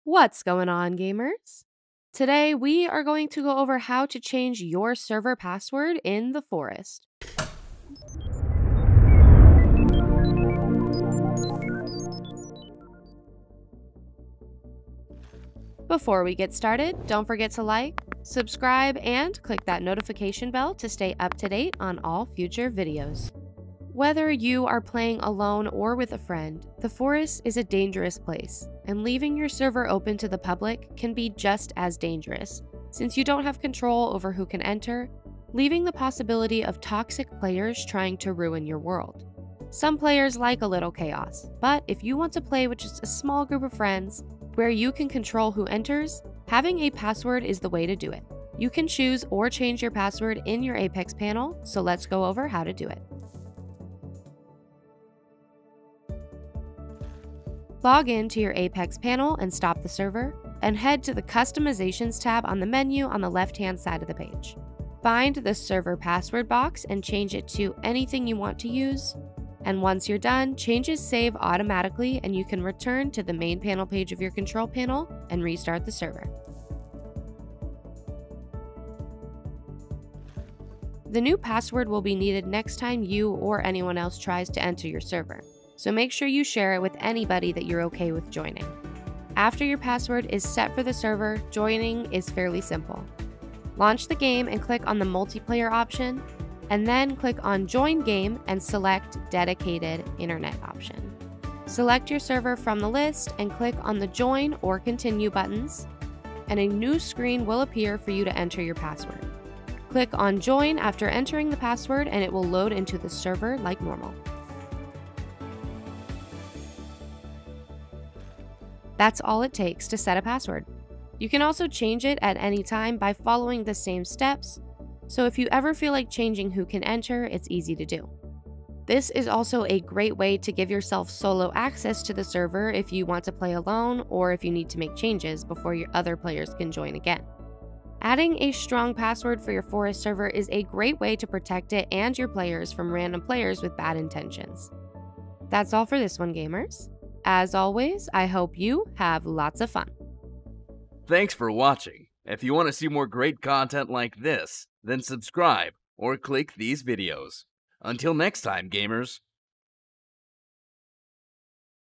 What's going on, gamers? Today, we are going to go over how to change your server password in the forest. Before we get started, don't forget to like, subscribe, and click that notification bell to stay up to date on all future videos. Whether you are playing alone or with a friend, the forest is a dangerous place, and leaving your server open to the public can be just as dangerous, since you don't have control over who can enter, leaving the possibility of toxic players trying to ruin your world. Some players like a little chaos, but if you want to play with just a small group of friends, where you can control who enters, having a password is the way to do it. You can choose or change your password in your Apex panel, so let's go over how to do it. Log in to your Apex panel and stop the server, and head to the Customizations tab on the menu on the left-hand side of the page. Find the server password box and change it to anything you want to use, and once you're done, changes save automatically and you can return to the main panel page of your control panel and restart the server. The new password will be needed next time you or anyone else tries to enter your server, so make sure you share it with anybody that you're okay with joining. After your password is set for the server, joining is fairly simple. Launch the game and click on the multiplayer option, and then click on Join Game and select Dedicated Internet option. Select your server from the list and click on the Join or Continue buttons, and a new screen will appear for you to enter your password. Click on Join after entering the password and it will load into the server like normal. That's all it takes to set a password. You can also change it at any time by following the same steps, so if you ever feel like changing who can enter, it's easy to do. This is also a great way to give yourself solo access to the server if you want to play alone or if you need to make changes before your other players can join again. Adding a strong password for your forest server is a great way to protect it and your players from random players with bad intentions. That's all for this one, gamers. As always, I hope you have lots of fun. Thanks for watching. If you want to see more great content like this, then subscribe or click these videos. Until next time, gamers.